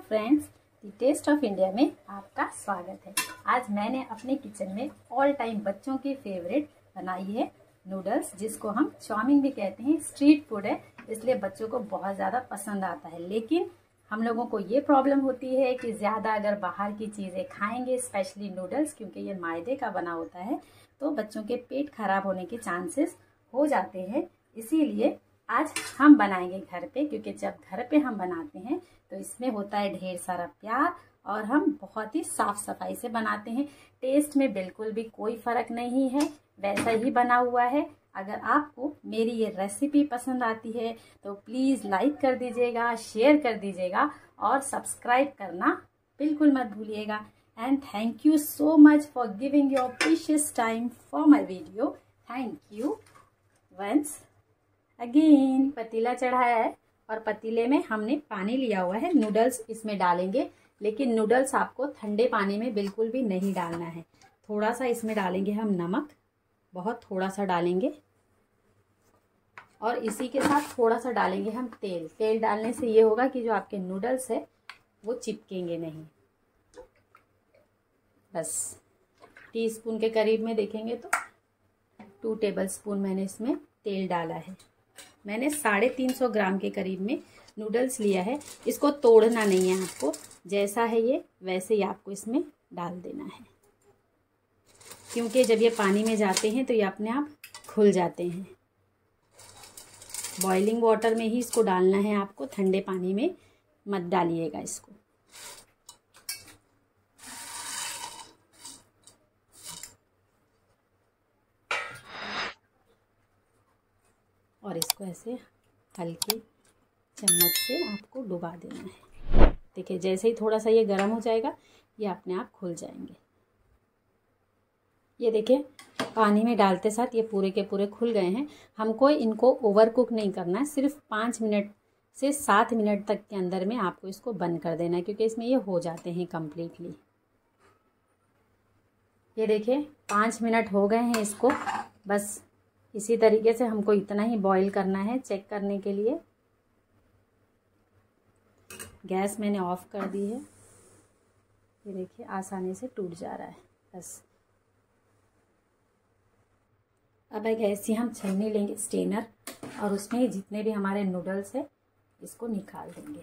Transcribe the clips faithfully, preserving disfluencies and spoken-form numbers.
Friends, the taste of India में आपका स्वागत है। आज मैंने अपने किचन में ऑल टाइम बच्चों की फेवरेट बनाई है नूडल्स, जिसको हम चाउमीन भी कहते हैं। स्ट्रीट फूड है, इसलिए बच्चों को बहुत ज़्यादा पसंद आता है। लेकिन हम लोगों को ये प्रॉब्लम होती है कि ज़्यादा अगर बाहर की चीज़ें खाएंगे, स्पेशली नूडल्स, क्योंकि ये मैदे का बना होता है, तो बच्चों के पेट खराब होने के चांसेस हो जाते हैं। इसीलिए आज हम बनाएंगे घर पे, क्योंकि जब घर पे हम बनाते हैं तो इसमें होता है ढेर सारा प्यार और हम बहुत ही साफ सफाई से बनाते हैं। टेस्ट में बिल्कुल भी कोई फर्क नहीं है, वैसा ही बना हुआ है। अगर आपको मेरी ये रेसिपी पसंद आती है तो प्लीज़ लाइक कर दीजिएगा, शेयर कर दीजिएगा और सब्सक्राइब करना बिल्कुल मत भूलिएगा। And thank you so much for giving your precious time for my video. Thank you once again. पतीला चढ़ाया है और पतीले में हमने पानी लिया हुआ है। नूडल्स इसमें डालेंगे, लेकिन नूडल्स आपको ठंडे पानी में बिल्कुल भी नहीं डालना है। थोड़ा सा इसमें डालेंगे हम नमक, बहुत थोड़ा सा डालेंगे, और इसी के साथ थोड़ा सा डालेंगे हम तेल। तेल डालने से ये होगा कि जो आपके नूडल्स है वो चिपकेंगे नहीं। बस टीस्पून के करीब में देखेंगे तो टू टेबल स्पून मैंने इसमें तेल डाला है। मैंने साढ़े तीन सौ ग्राम के करीब में नूडल्स लिया है। इसको तोड़ना नहीं है आपको, जैसा है ये वैसे ही आपको इसमें डाल देना है, क्योंकि जब ये पानी में जाते हैं तो ये अपने आप खुल जाते हैं। बॉइलिंग वाटर में ही इसको डालना है आपको, ठंडे पानी में मत डालिएगा इसको। और इसको ऐसे हल्के चम्मच से आपको डुबा देना है। देखिए, जैसे ही थोड़ा सा ये गर्म हो जाएगा ये अपने आप खुल जाएंगे। ये देखिए, पानी में डालते साथ ये पूरे के पूरे खुल गए हैं। हमको इनको ओवर कुक नहीं करना है, सिर्फ पाँच मिनट से सात मिनट तक के अंदर में आपको इसको बंद कर देना है, क्योंकि इसमें ये हो जाते हैं कम्प्लीटली। ये देखिए, पाँच मिनट हो गए हैं इसको। बस इसी तरीके से हमको इतना ही बॉईल करना है। चेक करने के लिए गैस मैंने ऑफ कर दी है। ये देखिए, आसानी से टूट जा रहा है। बस अब एक ऐसी हम छलनी लेंगे, स्टेनर, और उसमें जितने भी हमारे नूडल्स है इसको निकाल देंगे।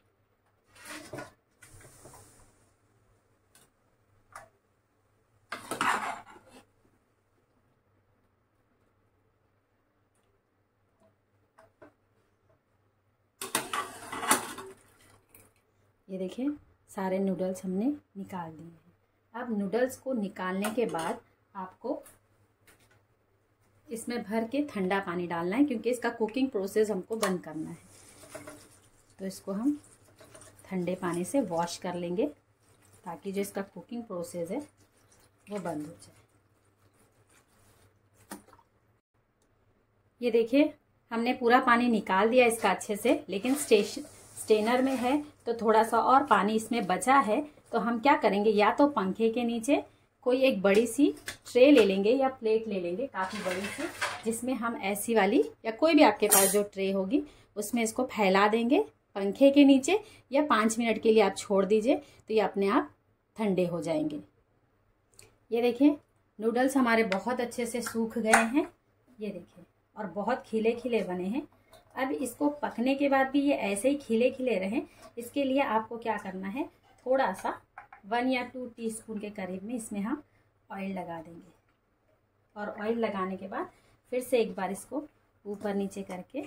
ये देखिए, सारे नूडल्स हमने निकाल दिए हैं। अब नूडल्स को निकालने के बाद आपको इसमें भर के ठंडा पानी डालना है, क्योंकि इसका कुकिंग प्रोसेस हमको बंद करना है। तो इसको हम ठंडे पानी से वॉश कर लेंगे, ताकि जो इसका कुकिंग प्रोसेस है वो बंद हो जाए। ये देखिए, हमने पूरा पानी निकाल दिया इसका अच्छे से, लेकिन स्टेशन स्टेनर में है तो थोड़ा सा और पानी इसमें बचा है। तो हम क्या करेंगे, या तो पंखे के नीचे कोई एक बड़ी सी ट्रे ले लेंगे या प्लेट ले लेंगे, काफ़ी बड़ी सी, जिसमें हम ऐसी वाली या कोई भी आपके पास जो ट्रे होगी उसमें इसको फैला देंगे पंखे के नीचे, या पाँच मिनट के लिए आप छोड़ दीजिए, तो ये अपने आप ठंडे हो जाएंगे। ये देखिए, नूडल्स हमारे बहुत अच्छे से सूख गए हैं। ये देखिए, और बहुत खिले खिले बने हैं। अब इसको पकने के बाद भी ये ऐसे ही खिले खिले रहें, इसके लिए आपको क्या करना है, थोड़ा सा वन या टू टीस्पून के करीब में इसमें हम ऑयल लगा देंगे। और ऑयल लगाने के बाद फिर से एक बार इसको ऊपर नीचे करके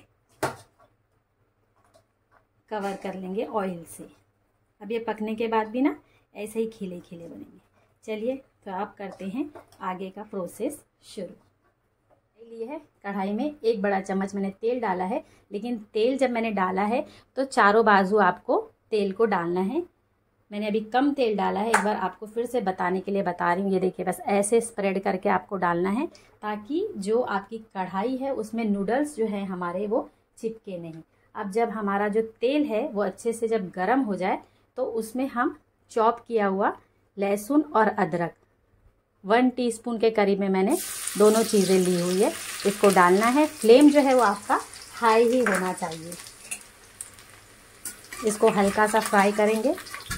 कवर कर लेंगे ऑयल से। अब ये पकने के बाद भी ना ऐसे ही खिले खिले बनेंगे। चलिए, तो आप करते हैं आगे का प्रोसेस शुरू। लिए है कढ़ाई में एक बड़ा चम्मच मैंने तेल डाला है, लेकिन तेल जब मैंने डाला है तो चारों बाजू आपको तेल को डालना है। मैंने अभी कम तेल डाला है, एक बार आपको फिर से बताने के लिए बता रही हूँ। ये देखिए, बस ऐसे स्प्रेड करके आपको डालना है, ताकि जो आपकी कढ़ाई है उसमें नूडल्स जो है हमारे वो चिपके नहीं। अब जब हमारा जो तेल है वो अच्छे से जब गर्म हो जाए तो उसमें हम चॉप किया हुआ लहसुन और अदरक वन टीस्पून के करीब में मैंने दोनों चीज़ें ली हुई है, इसको डालना है। फ्लेम जो है वो आपका हाई ही होना चाहिए। इसको हल्का सा फ्राई करेंगे।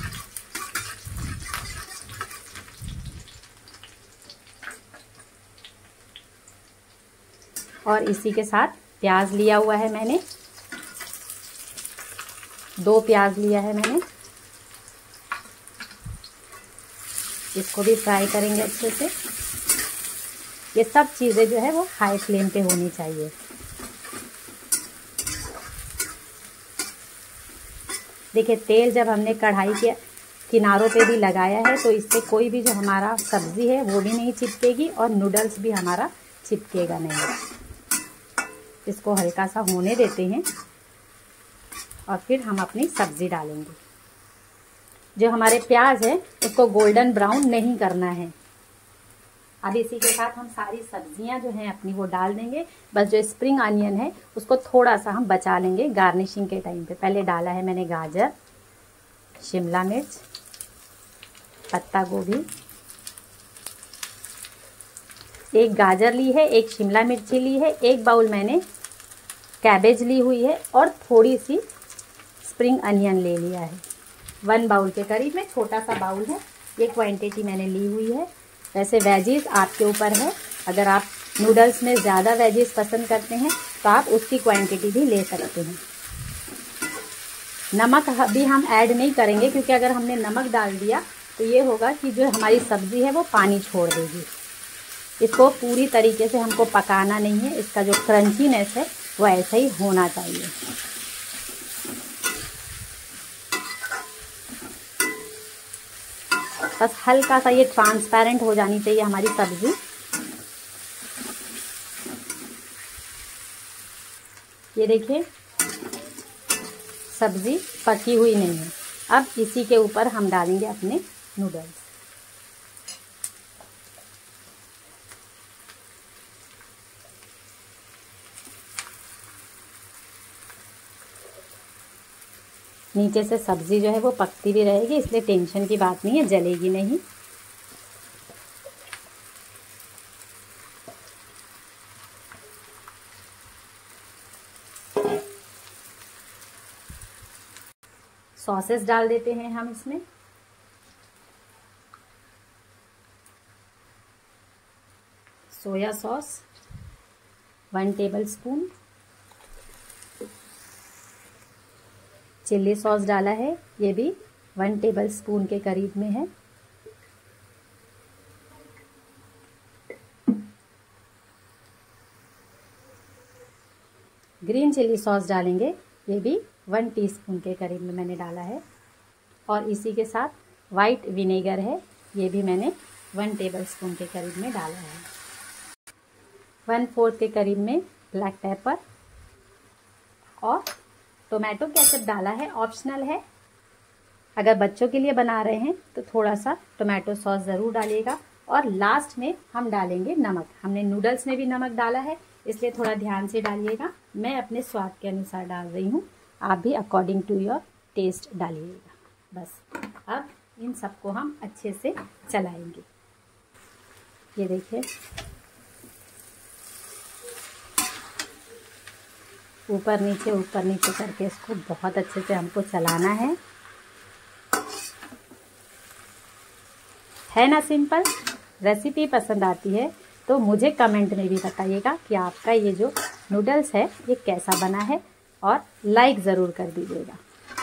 और इसी के साथ प्याज लिया हुआ है मैंने, दो प्याज लिया है मैंने, इसको भी फ्राई करेंगे अच्छे से। ये सब चीज़ें जो है वो हाई फ्लेम पे होनी चाहिए। देखिए तेल जब हमने कढ़ाई के किनारों पे भी लगाया है तो इससे कोई भी जो हमारा सब्जी है वो भी नहीं चिपकेगी और नूडल्स भी हमारा चिपकेगा नहीं। इसको हल्का सा होने देते हैं और फिर हम अपनी सब्जी डालेंगे। जो हमारे प्याज है उसको गोल्डन ब्राउन नहीं करना है। अब इसी के साथ हम सारी सब्जियां जो हैं अपनी वो डाल देंगे। बस जो स्प्रिंग अनियन है उसको थोड़ा सा हम बचा लेंगे गार्निशिंग के टाइम पे। पहले डाला है मैंने गाजर, शिमला मिर्च, पत्ता गोभी, एक गाजर ली है, एक शिमला मिर्ची ली है, एक बाउल मैंने कैबेज ली हुई है और थोड़ी सी स्प्रिंग अनियन ले लिया है। वन बाउल के करीब में, छोटा सा बाउल है, ये क्वांटिटी मैंने ली हुई है। वैसे वेजीज आपके ऊपर है, अगर आप नूडल्स में ज़्यादा वेजीज पसंद करते हैं तो आप उसकी क्वांटिटी भी ले सकते हैं। नमक अभी हम ऐड नहीं करेंगे क्योंकि अगर हमने नमक डाल दिया तो ये होगा कि जो हमारी सब्ज़ी है वो पानी छोड़ देगी। इसको पूरी तरीके से हमको पकाना नहीं है, इसका जो क्रंचीनेस है वो ऐसा ही होना चाहिए। बस हल्का सा ये ट्रांसपेरेंट हो जानी चाहिए हमारी सब्जी। ये देखिए सब्जी पकी हुई नहीं है। अब इसी के ऊपर हम डालेंगे अपने नूडल्स। नीचे से सब्जी जो है वो पकती भी रहेगी, इसलिए टेंशन की बात नहीं है, जलेगी नहीं। सॉसेस डाल देते हैं हम इसमें। Soya sauce one table spoon, chilli sauce डाला है, ये भी वन टेबल स्पून के करीब में है। ग्रीन चिल्ली सॉस डालेंगे, ये भी वन टीस्पून के करीब में मैंने डाला है। और इसी के साथ वाइट विनेगर है, ये भी मैंने वन टेबल स्पून के करीब में डाला है। वन फोर्थ के करीब में ब्लैक पेपर और टोमेटो केचप डाला है, ऑप्शनल है। अगर बच्चों के लिए बना रहे हैं तो थोड़ा सा टोमेटो सॉस ज़रूर डालिएगा। और लास्ट में हम डालेंगे नमक। हमने नूडल्स में भी नमक डाला है, इसलिए थोड़ा ध्यान से डालिएगा। मैं अपने स्वाद के अनुसार डाल रही हूँ, आप भी अकॉर्डिंग टू योर टेस्ट डालिएगा। बस अब इन सबको हम अच्छे से चलाएंगे। ये देखिए ऊपर नीचे ऊपर नीचे करके इसको बहुत अच्छे से हमको चलाना है। है ना सिंपल। रेसिपी पसंद आती है तो मुझे कमेंट में भी बताइएगा कि आपका ये जो नूडल्स है ये कैसा बना है और लाइक ज़रूर कर दीजिएगा।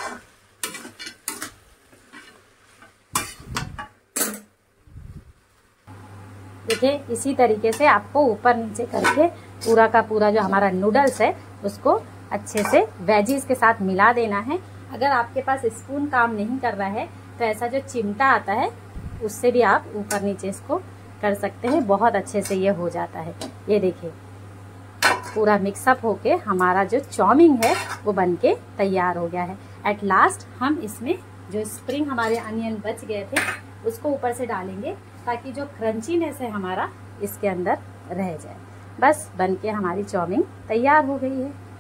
देखिए इसी तरीके से आपको ऊपर नीचे करके पूरा का पूरा जो हमारा नूडल्स है उसको अच्छे से वेजीज के साथ मिला देना है। अगर आपके पास स्पून काम नहीं कर रहा है तो ऐसा जो चिमटा आता है उससे भी आप ऊपर नीचे इसको कर सकते हैं, बहुत अच्छे से ये हो जाता है। ये देखिए पूरा मिक्सअप होके हमारा जो चाउमीन है वो बनके तैयार हो गया है। एट लास्ट हम इसमें जो स्प्रिंग हमारे अनियन बच गए थे उसको ऊपर से डालेंगे ताकि जो क्रंचीनेस है हमारा इसके अंदर रह जाए। बस बनके हमारी चाउमीन तैयार हो गई है।